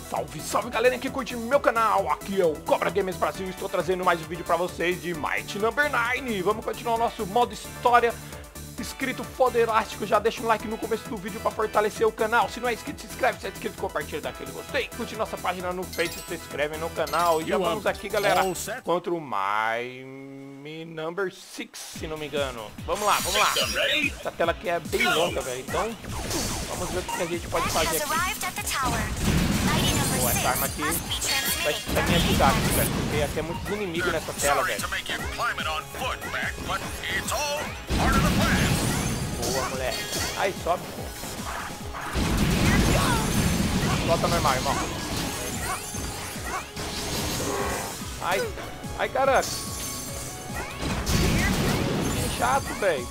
Salve, salve galera que curte meu canal, aqui é o Cobra Games Brasil e estou trazendo mais um vídeo pra vocês de Might Number 9. Vamos continuar o nosso modo história escrito foda elástico. Já deixa um like no começo do vídeo pra fortalecer o canal. Se não é inscrito, se inscreve, se é inscrito, compartilha daquele gostei. Curte nossa página no Face, se inscreve no canal. E já vamos aqui galera, contra o My Number 6, se não me engano. Vamos lá, vamos lá. Essa tela aqui é bem longa, velho, então vamos ver o que a gente pode fazer aqui. Pô, essa arma aqui vai me ajudar aqui, velho, porque aqui é muitos inimigos nessa tela, velho. Boa, moleque. Aí, sobe, pô. Volta normal, irmão. Ai, caraca. Que chato, velho.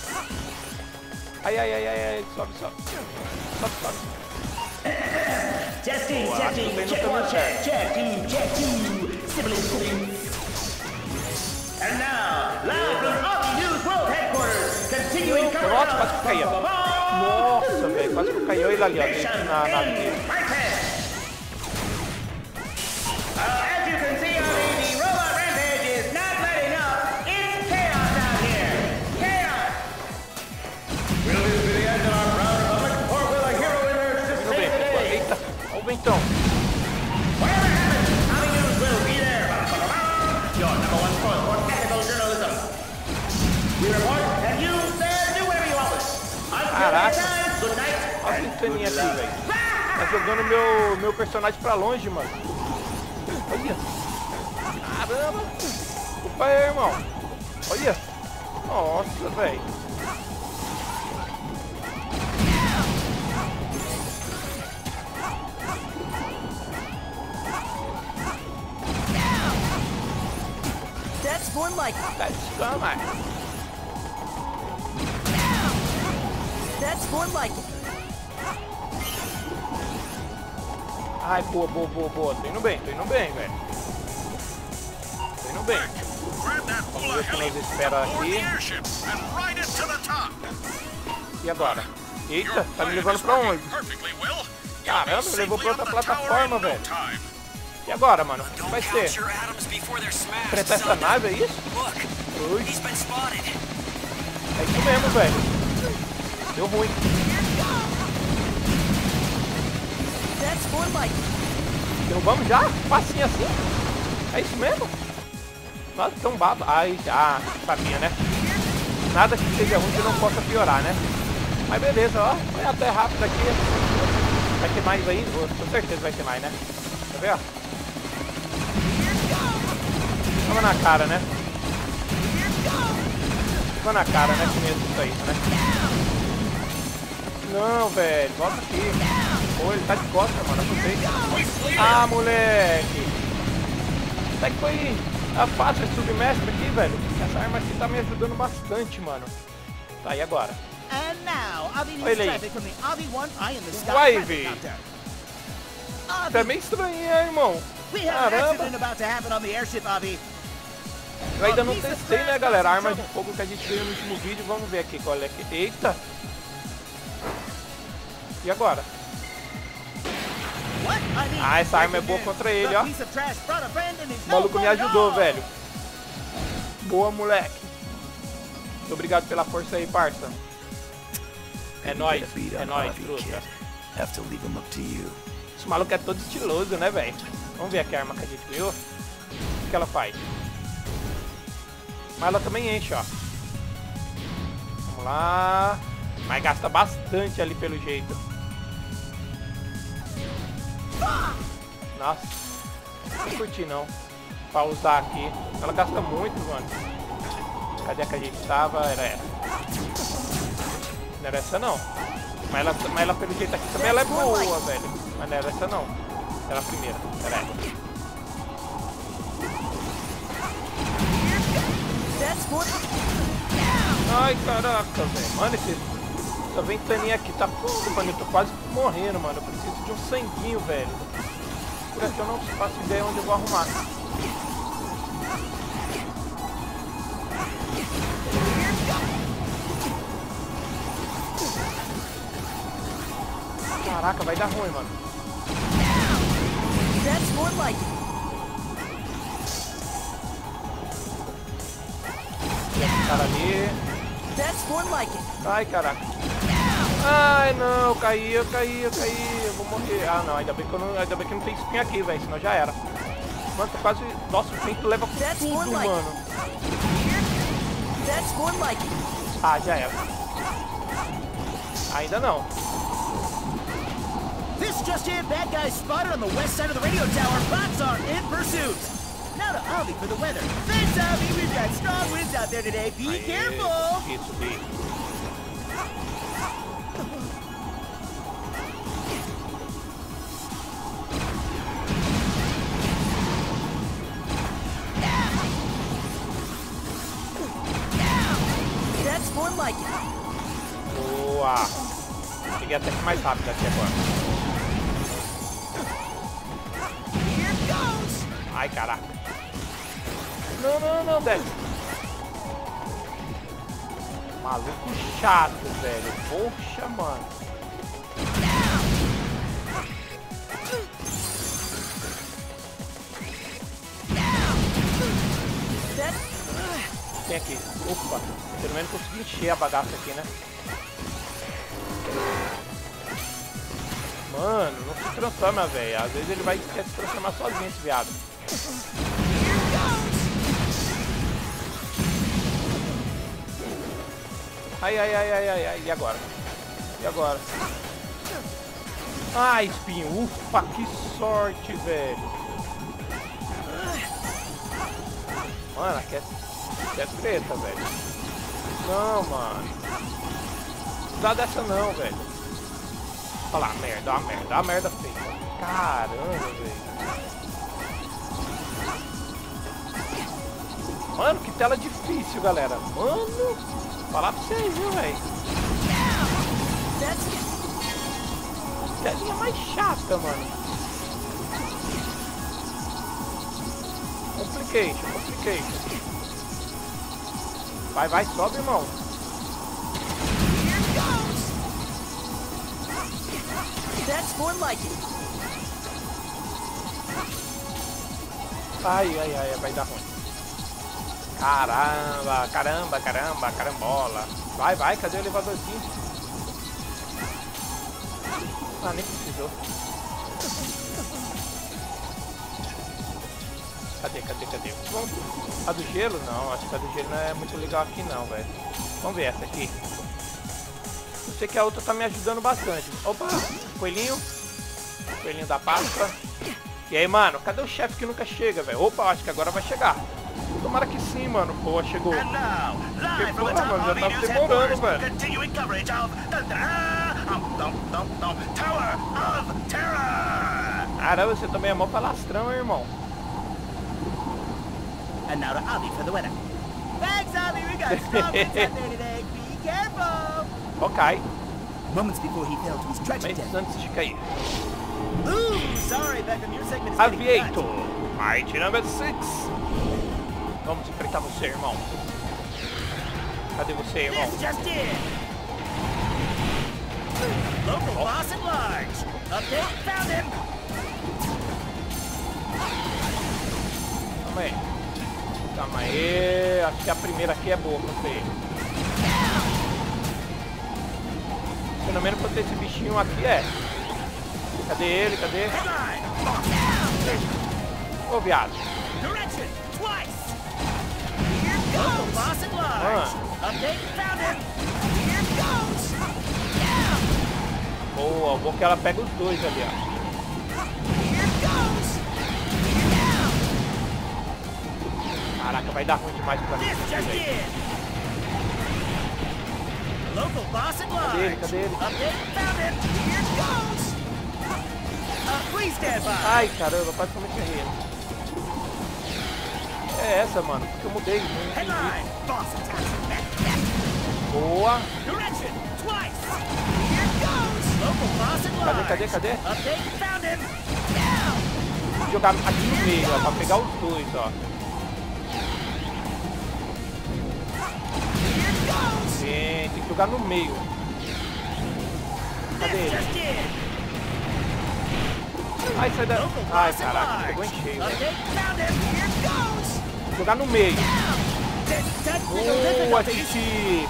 Ai, sobe. Sobe. Testing, check 1, check 2. Sibling. And now, live from Aussie News World Headquarters, continuing Nossa, quase que caía. Nossa, velho, quase que eu caí. Olha ele ali, ó, na nave dele. As you can see, the robot rampage is not letting up. It's chaos out here. Chaos. Will this be the end of our proud republic, or will a hero emerge to save the day? Eita, olha o ventão. Whatever happens, Aussie News will be there. Your number one source for technical journalism. We report, and you there do whatever you want with. Caraca. Good night. Olha a ventaninha aqui, velho. Tá jogando meu personagem pra longe, mano. Olha. Caramba. Opa aí, irmão. Olha. Nossa, velho. That's more like it. That's more like it. Ai, boa. Tô indo bem, velho. Tô indo bem. Vamos ver o que nós esperamos aqui. E agora? Eita, tá me levando pra onde? Caramba, me levou pra outra plataforma, velho. E agora, mano? O que vai ser? Enfrentar essa nave, é isso? Ui. É isso mesmo, velho. Deu ruim. Derrubamos já? Facinho assim? É isso mesmo? Nossa, tão baba. Ai, já sabia, né? Nada que seja ruim que não possa piorar, né? Mas beleza, ó. Foi até rápido aqui. Vai ter mais aí? Com certeza vai ter mais, né? Tá vendo? Toma na cara, né? Toma na cara, né? Que mesmo isso aí, né? Não, velho. Volta aqui. Pô, ele tá de costas, mano. Aproveita. Ah, moleque. Até que foi fácil esse submestre aqui, velho. Essa arma aqui tá me ajudando bastante, mano. Tá, e agora? Olha ele aí. Wave. Tá meio estranho, hein, irmão? Caramba. Eu ainda não testei, né, galera? A arma de fogo que a gente viu no último vídeo. Vamos ver aqui qual é que... Eita. E agora? Ah, essa arma é boa contra ele, ó. O maluco me ajudou, velho. Boa, moleque. Muito obrigado pela força aí, parça. É nóis, truta. Esse maluco é todo estiloso, né, velho? Vamos ver aqui a arma que a gente viu. O que ela faz? Mas ela também enche, ó. Vamos lá. Mas gasta bastante ali pelo jeito. Nossa, não curti não. Pra usar aqui. Ela gasta muito, mano. Cadê a que a gente tava? Era essa. Não era essa não. Mas ela pelo jeito aqui também ela é boa, velho. Mas não era essa não. Era a primeira. Era essa. Ai, caraca, velho. Mano, essa ventaninha aqui tá foda, mano. Eu tô quase morrendo, mano. Eu preciso de um sanguinho, velho. Por aqui eu não faço ideia onde eu vou arrumar. Caraca, vai dar ruim, mano. That's more like it. Esse cara ali. That's more like it. Ai, caraca. Ai, não, eu caí. Eu vou morrer. Ah, não, ainda bem que não tem espinho aqui, velho, senão já era. Mano, tô quase... Nossa, o vento leva tudo, mano. That's more like it. Ah, já era. Ainda não. This just in, bad guys spotted on the west side of the radio tower. Bots are in pursuit. Now to Ollie for the weather. Thanks, Ollie. We've got strong winds out there today. Be careful. Subir. That's more like it. Boa. Cheguei até que mais rápido aqui agora. Here goes. Ai, caraca. Não, desce. Maluco chato, velho. Poxa, mano. Tem aqui. Opa. Pelo menos consegui encher a bagaça aqui, né? Mano, não se transforma, velho. Às vezes ele vai querer se transformar sozinho, esse viado. Ai. E agora? Ai, espinho. Ufa, que sorte, velho. Mano, aqui é treta, velho. Não, mano. Não dá dessa não, velho. Olha lá, merda, a merda feita. Caramba, velho. Mano, que tela difícil, galera. Mano, falar pra vocês, viu, velho? Telinha mais chata, mano. Complication. Vai, sobe, irmão. That's more like it. Ai, vai dar ruim. Carambola. Vai, cadê o elevadorzinho? Ah, nem precisou. Cadê? A do gelo? Não, acho que a do gelo não é muito legal aqui não, velho. Vamos ver essa aqui. Eu sei que a outra tá me ajudando bastante. Opa, coelhinho da Páscoa. E aí, mano, cadê o chefe que nunca chega, velho? Opa, acho que agora vai chegar. Tomara que sim, mano. Boa, chegou. Que porra, mano, já tá demorando, velho. Caramba, você também é mó palastrão, hein, irmão. And now to Ollie for the weather. Thanks, Ollie. We got strong winds out there today. Be careful. Ok. Moments before he fell to his tragic Mas death. antes de cair. Ooh, sorry, Beckham. Your segment is getting Aviator. cut. Mighty number 6. Vamos enfrentar você, irmão. Cadê você, irmão? This just in. Local boss at large. Update, found him. Calma aí. Acho que a primeira aqui é boa pra você. Pelo menos pra ter esse bichinho aqui é. Cadê ele? Cadê? Ô, viado. Direction, twice. Here goes. Boss at large. Update, found him. Here goes. Boa, bom que ela pega os dois ali, ó. Here goes. Caraca, vai dar ruim demais pra mim. This just in. Local boss at large. Cadê ele? Update, found him. Here goes. Please stand by. Ai, caramba, praticamente errei. É essa, mano, porque eu mudei. Não entendi. Headline. Boss attacks. Boa. Direction, twice. Here goes. Local boss at large. Cadê? Update, found him. Vou jogar aqui no meio, ó, pra pegar os dois, ó. Here goes. Sim, tem que jogar no meio. Cadê This ele? just in. Ai, sai da... Ai, caraca, pegou em cheio, velho. Okay, found him. Here goes. Vou jogar no meio. Technical Boa, difficulties. Titi.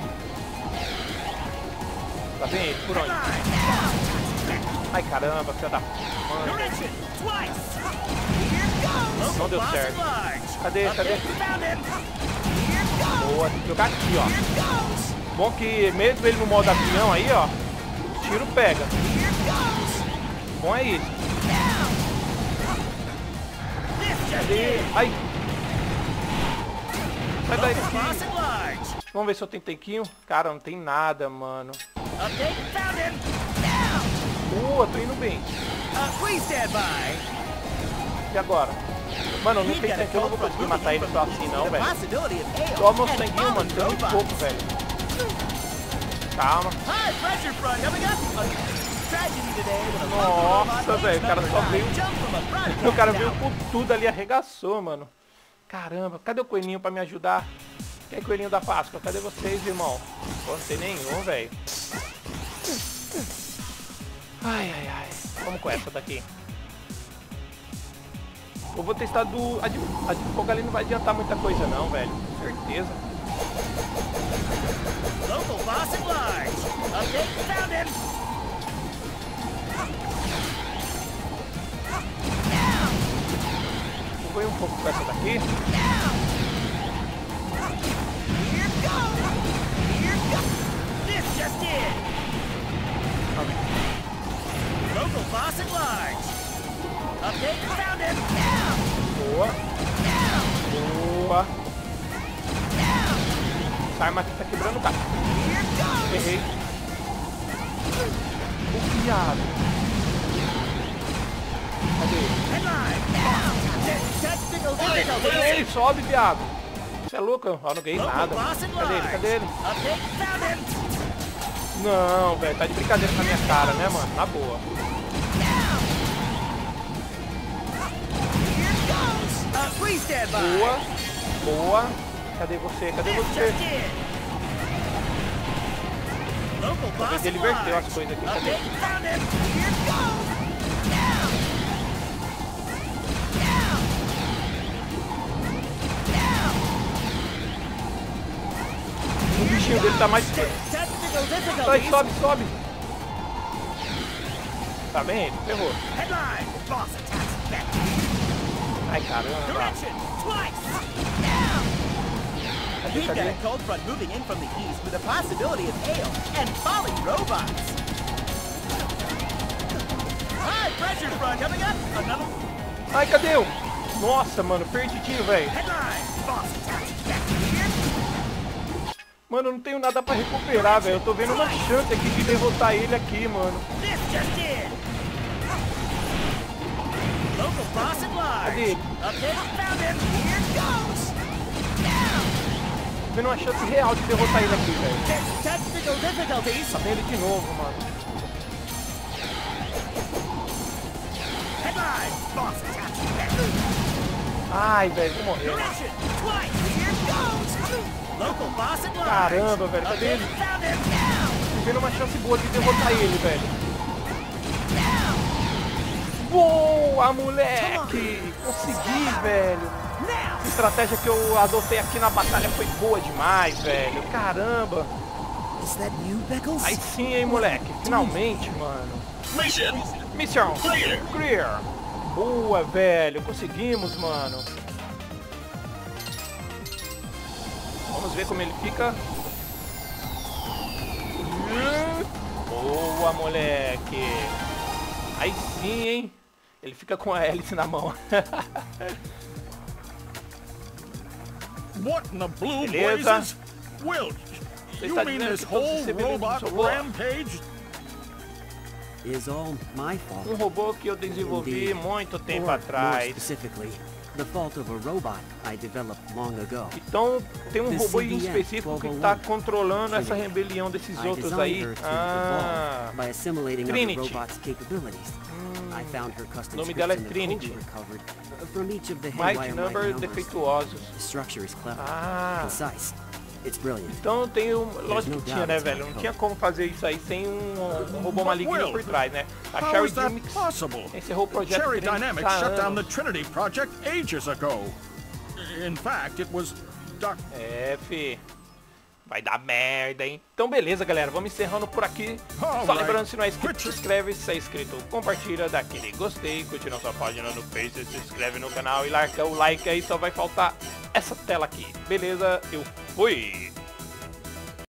Tá bem ele? Por onde? Ai, caramba, filha da... Mano. Direction twice. Here goes. Não deu Boss certo. at large. Cadê? Okay, Cadê? found him. Here goes. Boa, tem que jogar aqui, ó. Here goes. Bom que mesmo ele no modo avião aí, ó, o tiro pega. Here goes. Bom é isso. This just Cadê? in. Ai. Sai daí. Boss at large. Vamos ver se eu tenho tanquinho. Cara, não tem nada, mano. Okay, found him. Now. Boa, tô indo bem. Please stand by. E agora? Mano, não We've tem got a tanque, eu não vou call conseguir from matar ele só assim não, the velho. possibility of hail Toma os and tanguinhos, mano, tem muito robots. pouco, velho. Calma. High pressure front coming up. A tragedy today with a Nossa, local velho, o cara number só 9 veio... jump from a broadcast O cara veio tower. com tudo ali, arregaçou, mano. Caramba, cadê o coelhinho pra me ajudar? Quem é coelhinho da Páscoa? Cadê vocês, irmão? Pô, não tem nenhum, velho. Ai, ai, ai. Vamos com essa daqui. Eu vou testar do... A de fogo ali não vai adiantar muita coisa não, velho. Certeza. Local boss at large. Okay, found him. Vou ir um pouco com essa daqui. Here goes. Here goes. This just in. Local boss at large. Okay, found him. Boa. Boa. Essa arma aqui tá quebrando o gato. Here goes. Errei. O viado. Cadê ele? Headline. Technical Ei, difficulties. sobe, viado. Você é louco? Eu não ganhei Local nada. boss at Cadê ele? large. Cadê ele? Okay, found him. Não, velho. Tá de brincadeira com a minha cara, né, mano? Na boa. Here goes. Please stand by. Boa. Boa. Cadê você? Cadê This você? just in. Local boss Talvez ele at inverteu large. as coisas aqui. Cadê? Okay, found him. Here goes. O bichinho dele tá mais... Technical Sai, difficulties. sobe, sobe. Tá bem ele? Ferrou. Headline. Boss attacks back. Ai, caramba. Direction twice. Cadê, We've got cadê? a cold front moving in from the east with a possibility of hail and falling robots. High pressure front coming up. Another Ai, cadê eu? Nossa, mano. Perdidinho, velho. headline. Boss attacks back here. Mano, eu não tenho nada pra recuperar, velho. Eu tô vendo uma chance aqui de derrotar ele aqui, mano. This just in. Local boss at large. Cadê ele? Okay, found him. Here goes. Tô vendo uma chance real de derrotar ele aqui, velho. Technical difficulties. Tá vendo ele de novo, mano. Headline. Boss attacks back. Ai, velho, vou morrer. Direction twice. Here goes. Local boss at large. Caramba, velho, cadê Okay, ele? found him. Tô vendo uma chance boa de derrotar ele, velho. Boa, moleque! Consegui, velho. Now. A estratégia que eu adotei aqui na batalha foi boa demais, velho. Caramba. Is that you, Beckles? Aí sim, hein, moleque. Finalmente, mano. Mission clear. Boa, velho. Conseguimos, mano. Vamos ver como ele fica. Boa, moleque. Aí sim, hein. Ele fica com a hélice na mão. What in the blue Beleza. blazes? Will, Você you está mean dizendo this que todos whole esses rebeldes robot são robôs? rampage? Is all my fault. Robô que eu desenvolvi muito tempo Or, more atrás. specifically, the fault of a robot I developed long ago. Então tem um The robô em CDN específico que está 1201. controlando essa rebelião desses I outros designed aí. her to Ah, evolve by assimilating Trinity. other robots' capabilities. I found her custom O nome scripts dela é in the Trinity. code recovered from each of the Mighty Haywire Number numbers. defeituosos. The structure is clever, Ah, concise, It's brilliant. Então tem lógico que tinha, né, velho? Não tinha como fazer isso aí sem um robô maligno por trás, né? A How Sherry is that Dynamics possible? encerrou o projeto Cherry 30 Dynamics shut down the anos. Trinity Project ages ago. In fact, it was É, fi. Vai dar merda, hein? Então beleza, galera, vamos encerrando por aqui. Só Alright. lembrando, se não é inscrito, se inscreve. Se é inscrito, compartilha, dá aquele gostei, curte nossa página no Face, se inscreve no canal e larga o like aí, só vai faltar essa tela aqui. Beleza? Eu fui!